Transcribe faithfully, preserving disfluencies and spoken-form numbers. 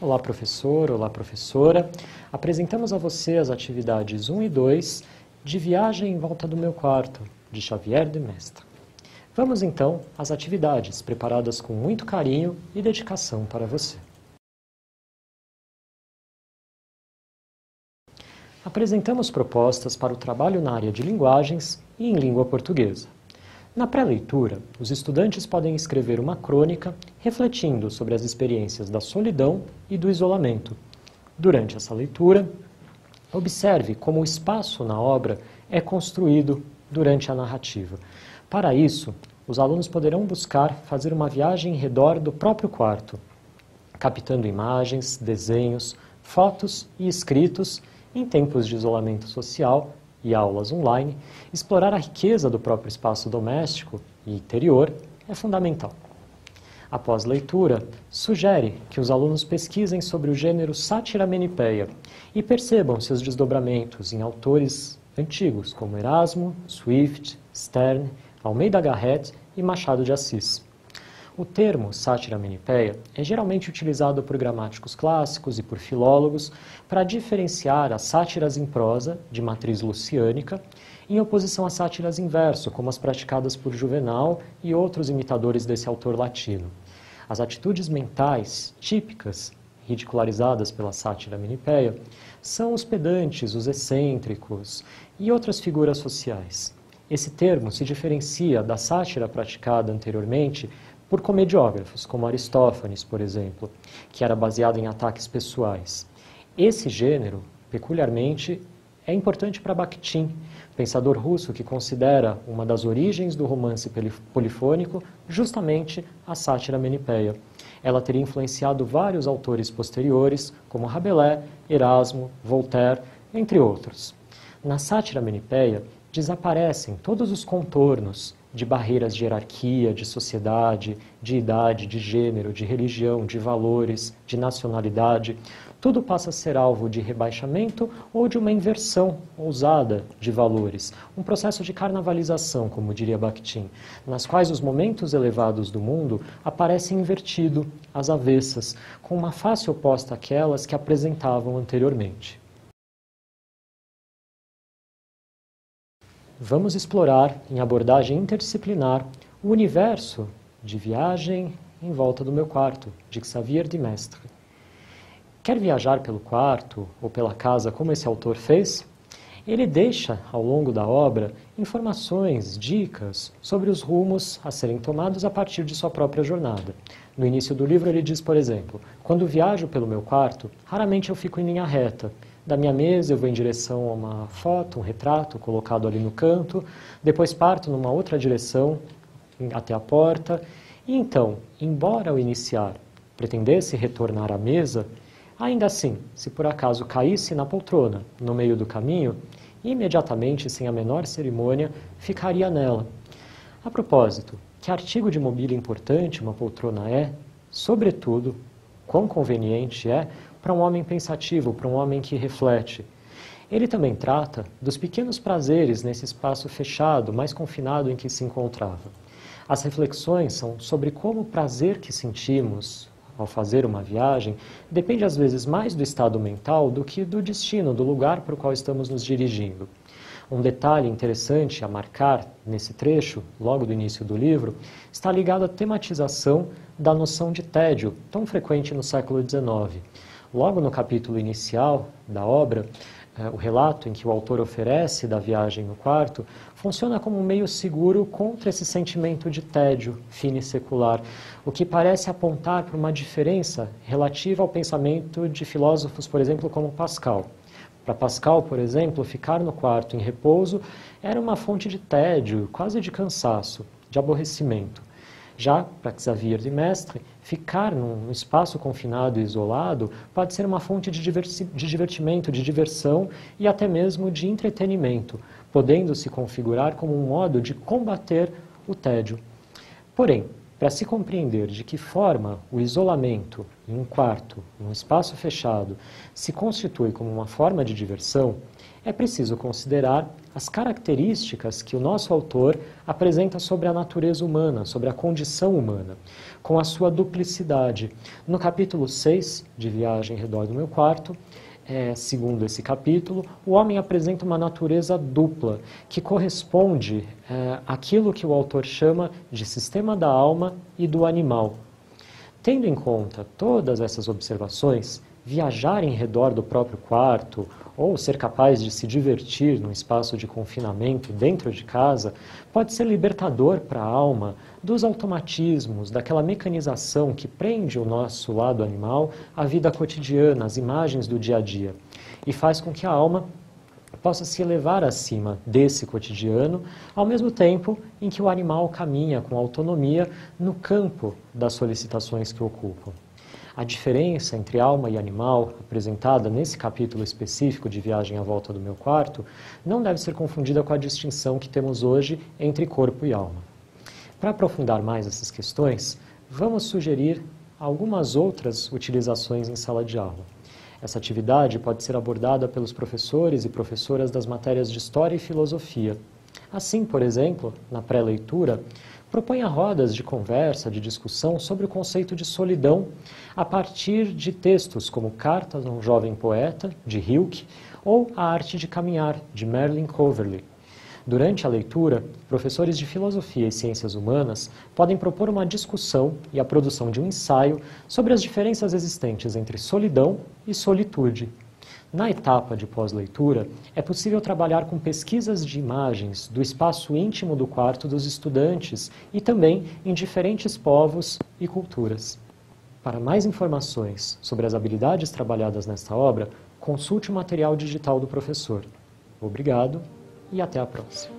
Olá, professor, olá, professora. Apresentamos a você as atividades um e dois de Viagem em Volta do Meu Quarto, de Xavier de Mestre. Vamos, então, às atividades, preparadas com muito carinho e dedicação para você. Apresentamos propostas para o trabalho na área de linguagens e em língua portuguesa. Na pré-leitura, os estudantes podem escrever uma crônica refletindo sobre as experiências da solidão e do isolamento. Durante essa leitura, observe como o espaço na obra é construído durante a narrativa. Para isso, os alunos poderão buscar fazer uma viagem em redor do próprio quarto, captando imagens, desenhos, fotos e escritos em tempos de isolamento social e aulas online. Explorar a riqueza do próprio espaço doméstico e interior é fundamental. Após leitura, sugere que os alunos pesquisem sobre o gênero sátira menipéia e percebam seus desdobramentos em autores antigos como Erasmo, Swift, Sterne, Almeida Garrett e Machado de Assis. O termo sátira menipéia é geralmente utilizado por gramáticos clássicos e por filólogos para diferenciar as sátiras em prosa, de matriz luciânica, em oposição às sátiras em verso, como as praticadas por Juvenal e outros imitadores desse autor latino. As atitudes mentais típicas, ridicularizadas pela sátira menipéia, são os pedantes, os excêntricos e outras figuras sociais. Esse termo se diferencia da sátira praticada anteriormente por comediógrafos, como Aristófanes, por exemplo, que era baseado em ataques pessoais. Esse gênero, peculiarmente, é importante para Bakhtin, pensador russo que considera uma das origens do romance polifônico justamente a sátira menipéia. Ela teria influenciado vários autores posteriores, como Rabelais, Erasmo, Voltaire, entre outros. Na sátira menipéia, desaparecem todos os contornos de barreiras de hierarquia, de sociedade, de idade, de gênero, de religião, de valores, de nacionalidade. Tudo passa a ser alvo de rebaixamento ou de uma inversão ousada de valores, um processo de carnavalização, como diria Bakhtin, nas quais os momentos elevados do mundo aparecem invertido, às avessas, com uma face oposta àquelas que apresentavam anteriormente. Vamos explorar, em abordagem interdisciplinar, o universo de Viagem em Volta do Meu Quarto, de Xavier de Mestre. Quer viajar pelo quarto ou pela casa como esse autor fez? Ele deixa, ao longo da obra, informações, dicas sobre os rumos a serem tomados a partir de sua própria jornada. No início do livro ele diz, por exemplo, quando viajo pelo meu quarto, raramente eu fico em linha reta. Da minha mesa eu vou em direção a uma foto, um retrato colocado ali no canto, depois parto numa outra direção até a porta, e então, embora ao iniciar pretendesse retornar à mesa, ainda assim, se por acaso caísse na poltrona no meio do caminho, imediatamente, sem a menor cerimônia, ficaria nela. A propósito, que artigo de mobília importante uma poltrona é, sobretudo, quão conveniente é para um homem pensativo, para um homem que reflete. Ele também trata dos pequenos prazeres nesse espaço fechado, mais confinado em que se encontrava. As reflexões são sobre como o prazer que sentimos ao fazer uma viagem depende às vezes mais do estado mental do que do destino, do lugar para o qual estamos nos dirigindo. Um detalhe interessante a marcar nesse trecho, logo do início do livro, está ligado à tematização da noção de tédio, tão frequente no século dezenove. Logo no capítulo inicial da obra, eh, o relato em que o autor oferece da viagem no quarto funciona como um meio seguro contra esse sentimento de tédio fino e secular, o que parece apontar para uma diferença relativa ao pensamento de filósofos, por exemplo, como Pascal. Para Pascal, por exemplo, ficar no quarto em repouso era uma fonte de tédio, quase de cansaço, de aborrecimento. Já para Xavier de Mestre, ficar num espaço confinado e isolado pode ser uma fonte de, de divertimento, de diversão e até mesmo de entretenimento, podendo se configurar como um modo de combater o tédio. Porém, para se compreender de que forma o isolamento em um quarto, em um espaço fechado, se constitui como uma forma de diversão, é preciso considerar as características que o nosso autor apresenta sobre a natureza humana, sobre a condição humana, com a sua duplicidade. No capítulo seis, de Viagem em Redor do Meu Quarto, é, segundo esse capítulo, o homem apresenta uma natureza dupla, que corresponde é, àquilo que o autor chama de sistema da alma e do animal. Tendo em conta todas essas observações, viajar em redor do próprio quarto ou ser capaz de se divertir num espaço de confinamento dentro de casa pode ser libertador para a alma dos automatismos, daquela mecanização que prende o nosso lado animal à vida cotidiana, às imagens do dia a dia, e faz com que a alma possa se elevar acima desse cotidiano, ao mesmo tempo em que o animal caminha com autonomia no campo das solicitações que ocupam. A diferença entre alma e animal, apresentada nesse capítulo específico de Viagem à Volta do Meu Quarto, não deve ser confundida com a distinção que temos hoje entre corpo e alma. Para aprofundar mais essas questões, vamos sugerir algumas outras utilizações em sala de aula. Essa atividade pode ser abordada pelos professores e professoras das matérias de História e Filosofia. Assim, por exemplo, na pré-leitura, proponha rodas de conversa, de discussão sobre o conceito de solidão a partir de textos como Cartas a um Jovem Poeta, de Rilke, ou A Arte de Caminhar, de Merlin Coverley. Durante a leitura, professores de Filosofia e Ciências Humanas podem propor uma discussão e a produção de um ensaio sobre as diferenças existentes entre solidão e solitude. Na etapa de pós-leitura, é possível trabalhar com pesquisas de imagens do espaço íntimo do quarto dos estudantes e também em diferentes povos e culturas. Para mais informações sobre as habilidades trabalhadas nesta obra, consulte o material digital do professor. Obrigado e até a próxima.